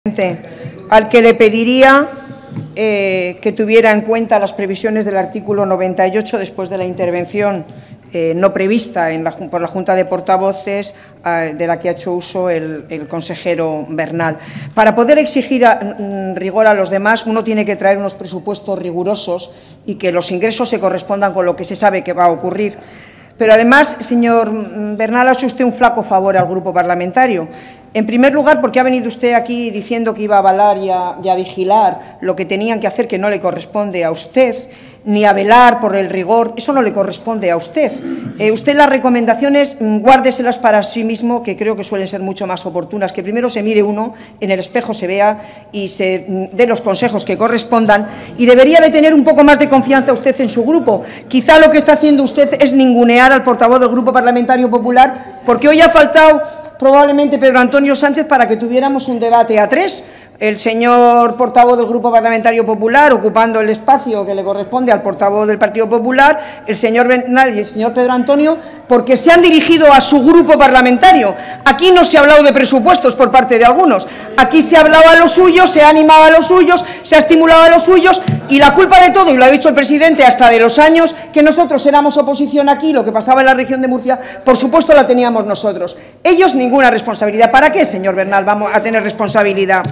Al que le pediría que tuviera en cuenta las previsiones del artículo 98 después de la intervención no prevista por la Junta de Portavoces de la que ha hecho uso el consejero Bernal. Para poder exigir rigor a los demás, uno tiene que traer unos presupuestos rigurosos y que los ingresos se correspondan con lo que se sabe que va a ocurrir. Pero además, señor Bernal, ha hecho usted un flaco favor al grupo parlamentario. En primer lugar, porque ha venido usted aquí diciendo que iba a avalar y a vigilar lo que tenían que hacer, que no le corresponde a usted, ni a velar por el rigor, eso no le corresponde a usted. Usted las recomendaciones, guárdeselas para sí mismo, que creo que suelen ser mucho más oportunas, que primero se mire uno, en el espejo se vea y se dé los consejos que correspondan, y debería de tener un poco más de confianza usted en su grupo. Quizá lo que está haciendo usted es ningunear al portavoz del Grupo Parlamentario Popular, porque hoy ha faltado probablemente Pedro Antonio Sánchez para que tuviéramos un debate a tres, el señor portavoz del Grupo Parlamentario Popular ocupando el espacio que le corresponde al portavoz del Partido Popular, el señor Bernal y el señor Pedro Antonio, porque se han dirigido a su grupo parlamentario. Aquí no se ha hablado de presupuestos por parte de algunos, aquí se ha hablado a los suyos, se ha animado a los suyos, se ha estimulado a los suyos, y la culpa de todo, y lo ha dicho el presidente, hasta de los años que nosotros éramos oposición aquí, lo que pasaba en la región de Murcia, por supuesto la teníamos nosotros. Ellos ninguna responsabilidad. ¿Para qué, señor Bernal, vamos a tener responsabilidad?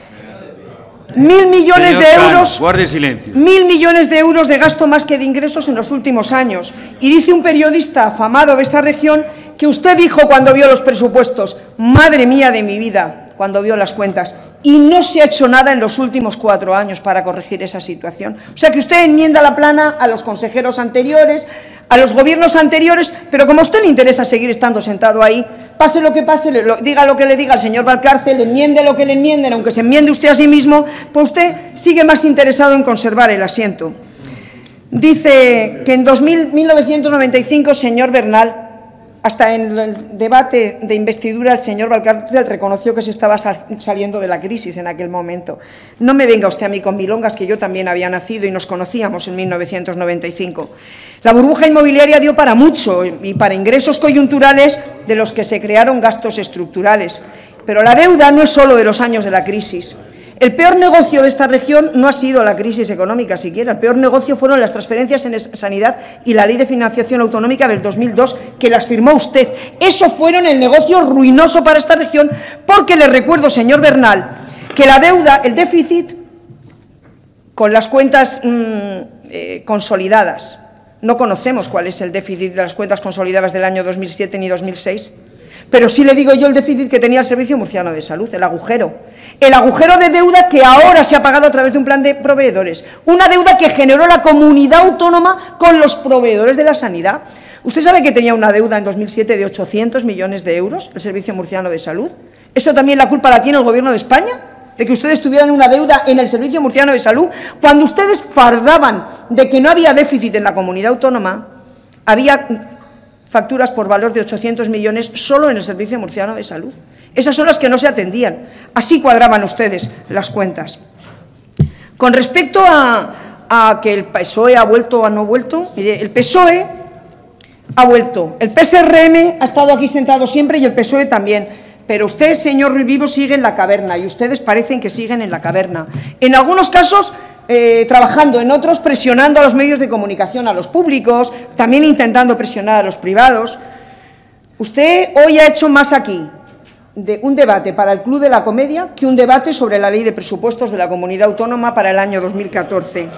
1.000 millones de euros, guarde silencio. 1.000 millones de euros de gasto más que de ingresos en los últimos años. Y dice un periodista afamado de esta región que usted dijo cuando vio los presupuestos, madre mía de mi vida, cuando vio las cuentas, y no se ha hecho nada en los últimos 4 años para corregir esa situación. O sea que usted enmienda la plana a los consejeros anteriores, a los gobiernos anteriores, pero como a usted le interesa seguir estando sentado ahí, pase lo que pase, diga lo que le diga al señor Valcárcel, enmiende lo que le enmienden, aunque se enmiende usted a sí mismo, pues usted sigue más interesado en conservar el asiento. Dice que en 1995, señor Bernal, hasta en el debate de investidura, el señor Valcárcel reconoció que se estaba saliendo de la crisis en aquel momento. No me venga usted a mí con milongas, que yo también había nacido y nos conocíamos en 1995. La burbuja inmobiliaria dio para mucho y para ingresos coyunturales de los que se crearon gastos estructurales. Pero la deuda no es solo de los años de la crisis. El peor negocio de esta región no ha sido la crisis económica siquiera, el peor negocio fueron las transferencias en sanidad y la Ley de Financiación Autonómica del 2002, que las firmó usted. Eso fueron el negocio ruinoso para esta región, porque le recuerdo, señor Bernal, que la deuda, el déficit, con las cuentas consolidadas, no conocemos cuál es el déficit de las cuentas consolidadas del año 2007 ni 2006, pero sí le digo yo el déficit que tenía el Servicio Murciano de Salud, el agujero de deuda que ahora se ha pagado a través de un plan de proveedores, una deuda que generó la comunidad autónoma con los proveedores de la sanidad. ¿Usted sabe que tenía una deuda en 2007 de 800 millones de euros el Servicio Murciano de Salud? ¿Eso también la culpa la tiene el Gobierno de España? De que ustedes tuvieran una deuda en el Servicio Murciano de Salud, cuando ustedes fardaban de que no había déficit en la comunidad autónoma, había facturas por valor de 800 millones solo en el Servicio Murciano de Salud. Esas son las que no se atendían. Así cuadraban ustedes las cuentas. Con respecto a que el PSOE ha vuelto o no ha vuelto, mire, el PSOE ha vuelto, el PSRM ha estado aquí sentado siempre y el PSOE también. Pero usted, señor Ruiz Vivo, sigue en la caverna y ustedes parecen que siguen en la caverna. En algunos casos trabajando, en otros presionando a los medios de comunicación, a los públicos, también intentando presionar a los privados. Usted hoy ha hecho más aquí de un debate para el Club de la Comedia que un debate sobre la Ley de Presupuestos de la Comunidad Autónoma para el año 2014.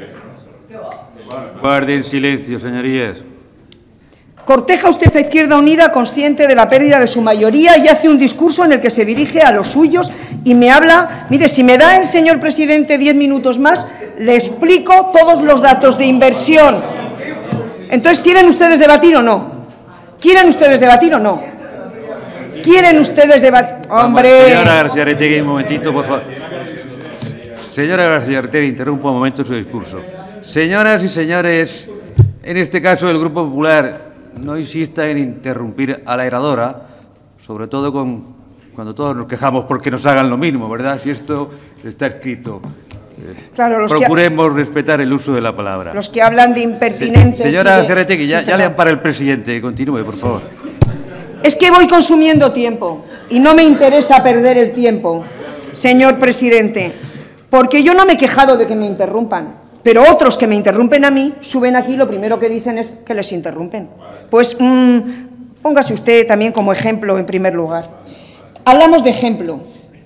Guarden silencio, señorías. Corteja usted a Izquierda Unida consciente de la pérdida de su mayoría y hace un discurso en el que se dirige a los suyos y me habla. Mire, si me da el señor presidente 10 minutos más, le explico todos los datos de inversión. Entonces, ¿quieren ustedes debatir o no? ¿Quieren ustedes debatir o no? ¿Quieren ustedes debatir? ¡Hombre! Señora García-Aretegui, un momentito, por favor. Señora García-Aretegui, interrumpa un momento su discurso. Señoras y señores, en este caso el Grupo Popular no insista en interrumpir a la oradora, sobre todo cuando todos nos quejamos porque nos hagan lo mismo, ¿verdad? Si esto está escrito. Claro, procuremos respetar el uso de la palabra. Los que hablan de impertinentes... Señora García-Aretegui, ya le ampara el presidente. Continúe, por favor. Es que voy consumiendo tiempo y no me interesa perder el tiempo. señor presidente, porque yo no me he quejado de que me interrumpan, pero otros que me interrumpen a mí suben aquí y lo primero que dicen es que les interrumpen. Pues póngase usted también como ejemplo en primer lugar. Hablamos de ejemplo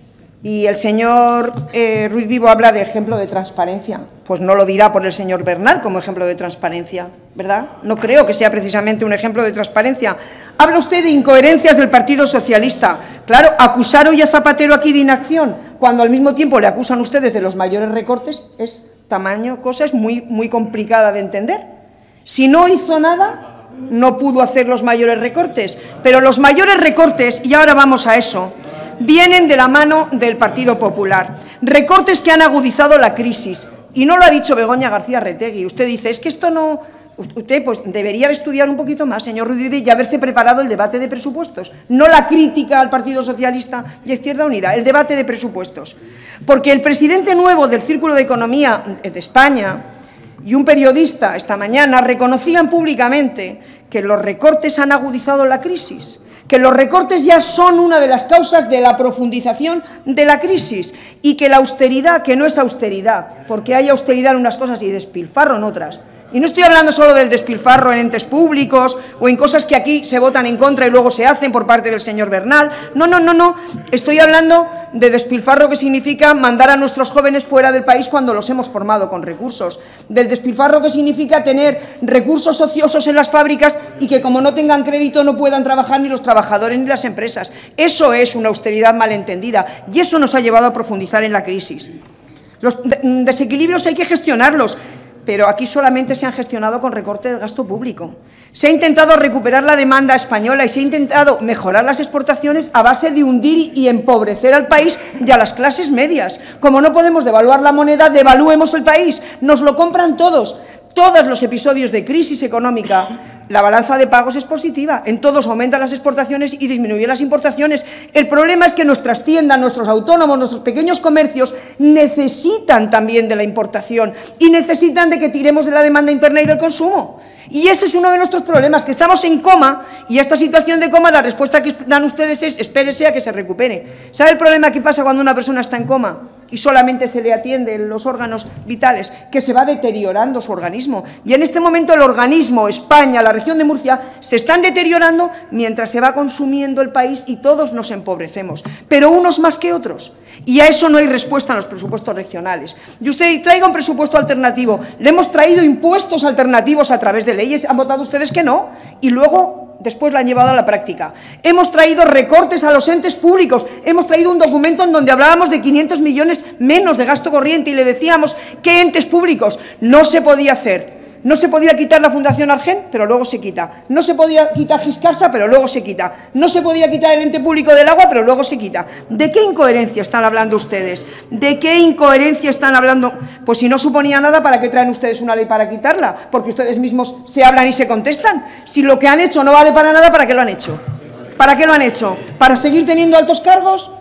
y el señor Ruiz Vivo habla de ejemplo de transparencia. Pues no lo dirá por el señor Bernal como ejemplo de transparencia, ¿verdad? No creo que sea precisamente un ejemplo de transparencia. Habla usted de incoherencias del Partido Socialista. Claro, acusar hoy a Zapatero aquí de inacción, cuando al mismo tiempo le acusan ustedes de los mayores recortes, es cosa es muy complicada de entender. Si no hizo nada, no pudo hacer los mayores recortes, pero los mayores recortes, y ahora vamos a eso, vienen de la mano del Partido Popular. Recortes que han agudizado la crisis. Y no lo ha dicho Begoña García Retegui. Usted dice, es que esto no... Usted pues debería estudiar un poquito más, señor Ruiz, y haberse preparado el debate de presupuestos. No la crítica al Partido Socialista y a Izquierda Unida, el debate de presupuestos. Porque el presidente nuevo del Círculo de Economía de España y un periodista esta mañana reconocían públicamente que los recortes han agudizado la crisis, que los recortes ya son una de las causas de la profundización de la crisis y que la austeridad, que no es austeridad, porque hay austeridad en unas cosas y despilfarro en otras. Y no estoy hablando solo del despilfarro en entes públicos o en cosas que aquí se votan en contra y luego se hacen por parte del señor Bernal. No. Estoy hablando de despilfarro que significa mandar a nuestros jóvenes fuera del país cuando los hemos formado con recursos. Del despilfarro que significa tener recursos ociosos en las fábricas y que como no tengan crédito no puedan trabajar ni los trabajadores ni las empresas. Eso es una austeridad malentendida y eso nos ha llevado a profundizar en la crisis. Los desequilibrios hay que gestionarlos. Pero aquí solamente se han gestionado con recorte del gasto público. Se ha intentado recuperar la demanda española y se ha intentado mejorar las exportaciones a base de hundir y empobrecer al país y a las clases medias. Como no podemos devaluar la moneda, devaluemos el país. Nos lo compran todos. Todos los episodios de crisis económica, la balanza de pagos es positiva. En todos aumentan las exportaciones y disminuyen las importaciones. El problema es que nuestras tiendas, nuestros autónomos, nuestros pequeños comercios necesitan también de la importación y necesitan de que tiremos de la demanda interna y del consumo. Y ese es uno de nuestros problemas, que estamos en coma y a esta situación de coma la respuesta que dan ustedes es espérese a que se recupere. ¿Sabe el problema que pasa cuando una persona está en coma y solamente se le atienden los órganos vitales? Que se va deteriorando su organismo. Y en este momento el organismo, España, la región de Murcia, se están deteriorando mientras se va consumiendo el país y todos nos empobrecemos. Pero unos más que otros. Y a eso no hay respuesta en los presupuestos regionales. Y usted traiga un presupuesto alternativo. Le hemos traído impuestos alternativos a través de leyes, han votado ustedes que no, y luego después la han llevado a la práctica. Hemos traído recortes a los entes públicos, hemos traído un documento en donde hablábamos de 500 millones menos de gasto corriente y le decíamos que entes públicos no se podía hacer. No se podía quitar la Fundación Argen, pero luego se quita. No se podía quitar Giscasa, pero luego se quita. No se podía quitar el ente público del agua, pero luego se quita. ¿De qué incoherencia están hablando ustedes? ¿De qué incoherencia están hablando? Pues si no suponía nada, ¿para qué traen ustedes una ley para quitarla? Porque ustedes mismos se hablan y se contestan. Si lo que han hecho no vale para nada, ¿para qué lo han hecho? ¿Para qué lo han hecho? ¿Para seguir teniendo altos cargos?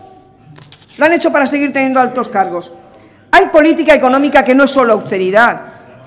Lo han hecho para seguir teniendo altos cargos. Hay política económica que no es solo austeridad.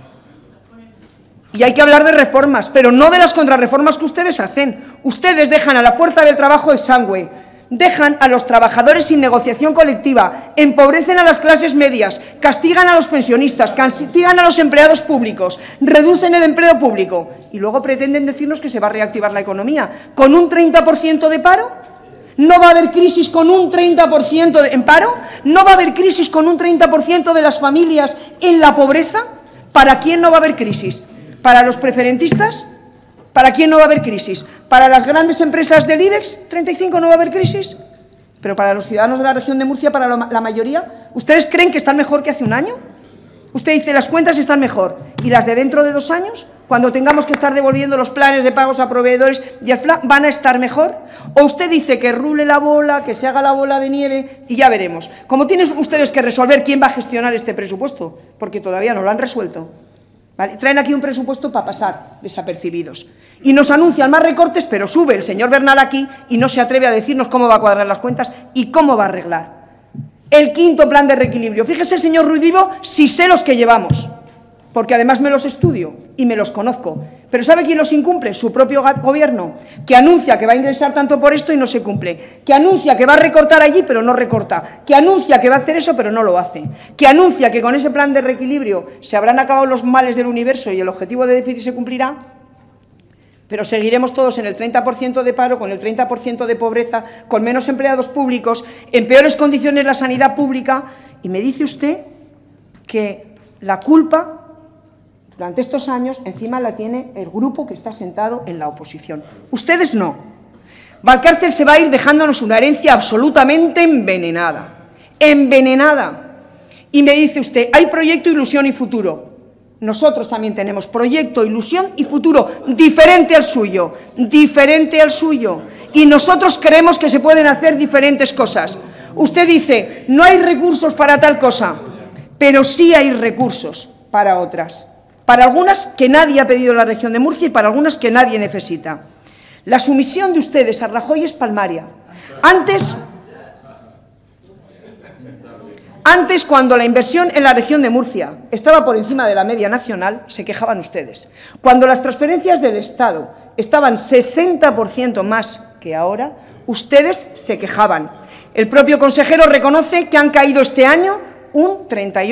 Y hay que hablar de reformas, pero no de las contrarreformas que ustedes hacen. Ustedes dejan a la fuerza del trabajo exangüe, dejan a los trabajadores sin negociación colectiva, empobrecen a las clases medias, castigan a los pensionistas, castigan a los empleados públicos, reducen el empleo público y luego pretenden decirnos que se va a reactivar la economía. ¿Con un 30% de paro? ¿No va a haber crisis con un 30% en paro? ¿No va a haber crisis con un 30% de las familias en la pobreza? ¿Para quién no va a haber crisis? ¿Para los preferentistas? ¿Para quién no va a haber crisis? ¿Para las grandes empresas del IBEX 35 no va a haber crisis? ¿Pero para los ciudadanos de la región de Murcia, para la mayoría? ¿Ustedes creen que están mejor que hace un año? Usted dice, las cuentas están mejor. ¿Y las de dentro de 2 años? Cuando tengamos que estar devolviendo los planes de pagos a proveedores y al FLA, ¿van a estar mejor? ¿O usted dice que rule la bola, que se haga la bola de nieve y ya veremos? Como tienen ustedes que resolver quién va a gestionar este presupuesto, porque todavía no lo han resuelto. ¿Vale? Traen aquí un presupuesto para pasar desapercibidos. Y nos anuncian más recortes, pero sube el señor Bernal aquí y no se atreve a decirnos cómo va a cuadrar las cuentas y cómo va a arreglar. El quinto plan de reequilibrio. Fíjese, señor Ruiz Vivo, si sé los que llevamos. porque además me los estudio y me los conozco. Pero ¿sabe quién los incumple? Su propio gobierno, que anuncia que va a ingresar tanto por esto y no se cumple, que anuncia que va a recortar allí pero no recorta, que anuncia que va a hacer eso pero no lo hace, que anuncia que con ese plan de reequilibrio se habrán acabado los males del universo y el objetivo de déficit se cumplirá, pero seguiremos todos en el 30% de paro, con el 30% de pobreza, con menos empleados públicos, en peores condiciones la sanidad pública, y me dice usted que la culpa durante estos años encima la tiene el grupo que está sentado en la oposición. Ustedes no. Valcárcel se va a ir dejándonos una herencia absolutamente envenenada. Envenenada. Y me dice usted, hay proyecto, ilusión y futuro. Nosotros también tenemos proyecto, ilusión y futuro diferente al suyo. Diferente al suyo. Y nosotros creemos que se pueden hacer diferentes cosas. Usted dice, no hay recursos para tal cosa, pero sí hay recursos para otras. Para algunas que nadie ha pedido en la región de Murcia y para algunas que nadie necesita. La sumisión de ustedes a Rajoy es palmaria. Antes, cuando la inversión en la región de Murcia estaba por encima de la media nacional, se quejaban ustedes. Cuando las transferencias del Estado estaban 60% más que ahora, ustedes se quejaban. El propio consejero reconoce que han caído este año un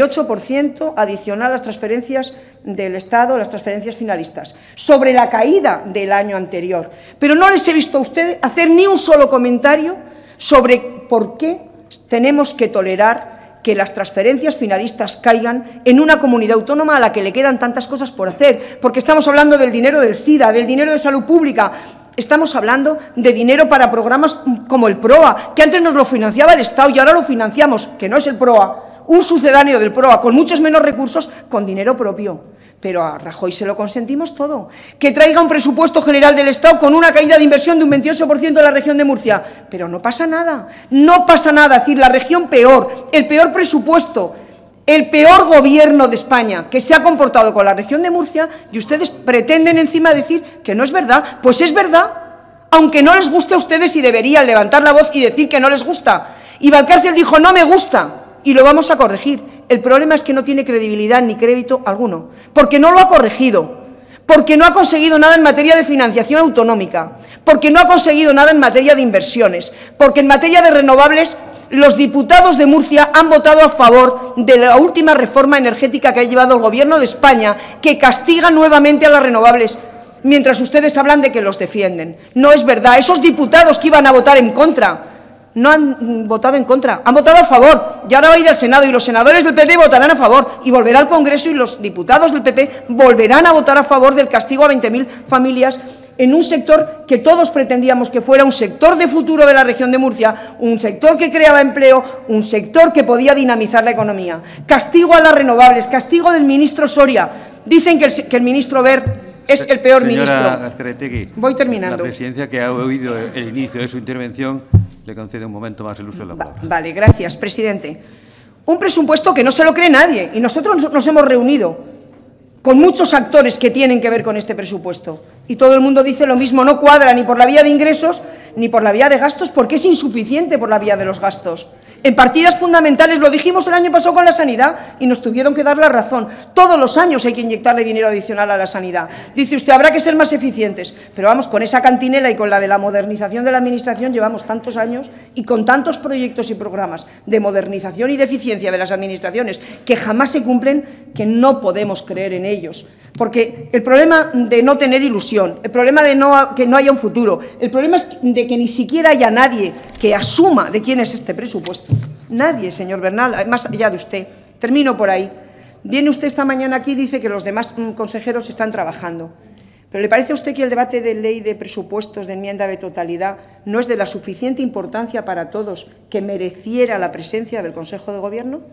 38% adicional a las transferencias del Estado, las transferencias finalistas, sobre la caída del año anterior. Pero no les he visto a ustedes hacer ni un solo comentario sobre por qué tenemos que tolerar que las transferencias finalistas caigan en una comunidad autónoma a la que le quedan tantas cosas por hacer, porque estamos hablando del dinero del SIDA, del dinero de salud pública, estamos hablando de dinero para programas como el PROA, que antes nos lo financiaba el Estado y ahora lo financiamos, que no es el PROA, un sucedáneo del PROA, con muchos menos recursos, con dinero propio. Pero a Rajoy se lo consentimos todo. Que traiga un presupuesto general del Estado con una caída de inversión de un 28% en la región de Murcia. Pero no pasa nada, no pasa nada. Es decir, la región peor, el peor presupuesto, el peor gobierno de España que se ha comportado con la región de Murcia, y ustedes pretenden encima decir que no es verdad. Pues es verdad, aunque no les guste a ustedes y deberían levantar la voz y decir que no les gusta. Y Valcárcel dijo, no me gusta. Y lo vamos a corregir. El problema es que no tiene credibilidad ni crédito alguno, porque no lo ha corregido, porque no ha conseguido nada en materia de financiación autonómica, porque no ha conseguido nada en materia de inversiones, porque en materia de renovables los diputados de Murcia han votado a favor de la última reforma energética que ha llevado el Gobierno de España, que castiga nuevamente a las renovables, mientras ustedes hablan de que los defienden. No es verdad. Esos diputados que iban a votar en contra no han votado en contra, han votado a favor, y ahora va a ir al Senado, y los senadores del PP votarán a favor, y volverá al Congreso, y los diputados del PP volverán a votar a favor del castigo a 20.000 familias en un sector que todos pretendíamos que fuera un sector de futuro de la región de Murcia, un sector que creaba empleo, un sector que podía dinamizar la economía. Castigo a las renovables, castigo del ministro Soria. Dicen que el ministro Wert es el peor ministro. Azcárate, voy terminando. La presidencia, que ha oído el inicio de su intervención, le concede un momento más el uso de la palabra. Vale, gracias, presidente. Un presupuesto que no se lo cree nadie, y nosotros nos hemos reunido con muchos actores que tienen que ver con este presupuesto, y todo el mundo dice lo mismo, no cuadra ni por la vía de ingresos ni por la vía de gastos, porque es insuficiente por la vía de los gastos. En partidas fundamentales, lo dijimos el año pasado con la sanidad y nos tuvieron que dar la razón. Todos los años hay que inyectarle dinero adicional a la sanidad. Dice usted, habrá que ser más eficientes, pero vamos, con esa cantinela y con la de la modernización de la Administración llevamos tantos años y con tantos proyectos y programas de modernización y de eficiencia de las administraciones que jamás se cumplen, que no podemos creer en ellos. Porque el problema de no tener ilusión, el problema de que no haya un futuro, el problema es de que ni siquiera haya nadie que asuma de quién es este presupuesto. Nadie, señor Bernal, más allá de usted. Termino por ahí. Viene usted esta mañana aquí y dice que los demás consejeros están trabajando. ¿Pero le parece a usted que el debate de ley de presupuestos, de enmienda de totalidad, no es de la suficiente importancia para todos que mereciera la presencia del Consejo de Gobierno?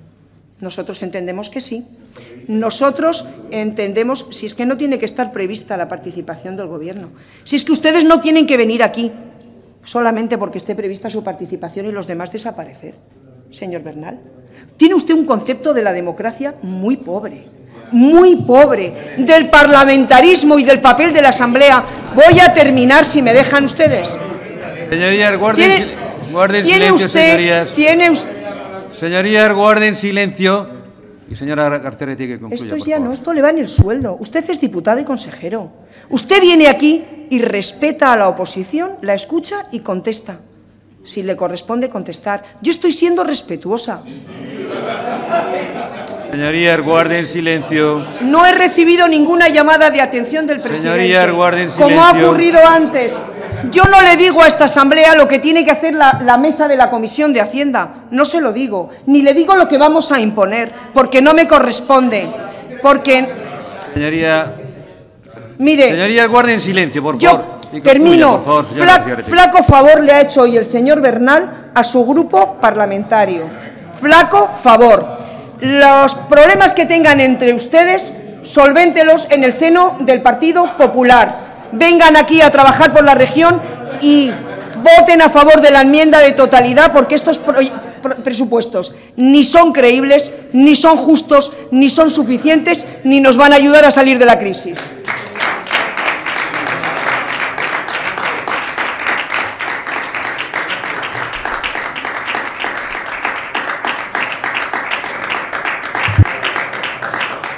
Nosotros entendemos que sí. Nosotros entendemos, si es que no tiene que estar prevista la participación del Gobierno, si es que ustedes no tienen que venir aquí solamente porque esté prevista su participación y los demás desaparecer, señor Bernal. Tiene usted un concepto de la democracia muy pobre, del parlamentarismo y del papel de la Asamblea. Voy a terminar, si me dejan ustedes. Señorías, guarden silencio, señorías. Señorías, guarden silencio. Y señora García tiene que concluir. Esto es ya no, esto le va en el sueldo. Usted es diputado y consejero. Usted viene aquí y respeta a la oposición, la escucha y contesta. Si le corresponde contestar. Yo estoy siendo respetuosa. Señorías, guarden silencio. No he recibido ninguna llamada de atención del presidente. Señorías, guarden silencio. Como ha ocurrido antes. Yo no le digo a esta Asamblea lo que tiene que hacer la mesa de la Comisión de Hacienda. No se lo digo. Ni le digo lo que vamos a imponer, porque no me corresponde. Porque... Señoría... Mire... Señorías, guarden silencio, por favor. Yo termino. Por favor, flaco favor le ha hecho hoy el señor Bernal a su grupo parlamentario. Flaco favor. Los problemas que tengan entre ustedes, solvéntelos en el seno del Partido Popular. Vengan aquí a trabajar por la región y voten a favor de la enmienda de totalidad, porque estos presupuestos ni son creíbles, ni son justos, ni son suficientes, ni nos van a ayudar a salir de la crisis.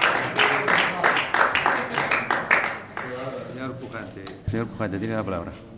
Señor Pujante, tiene la palabra.